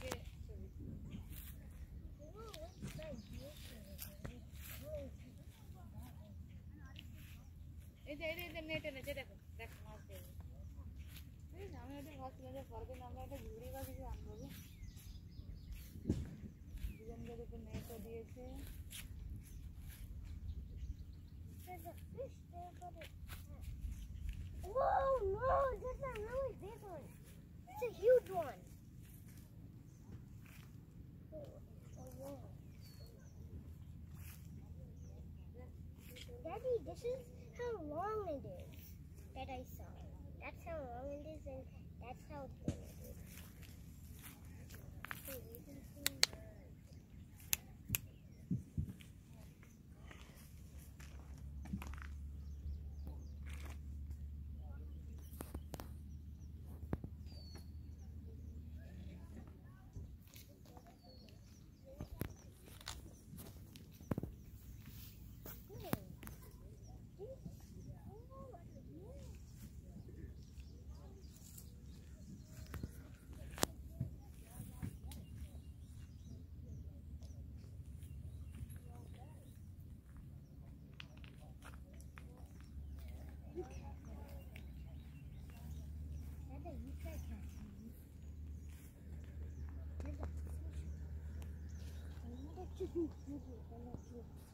নেটে নেচে দেখো দেখো মাছ দেবে আমি ওটা ভাবছিলাম যে পরের আমরা একটা ঝুড়ি বা কিছু আনবো দুজনকে দুটো নেটও দিয়েছে Whoa, no, that's a really big one. It's a huge one. Daddy, this is how long it is that I saw. That's how long it is, and that's how thin it is. You try catching me. There's a fish. I'm not actually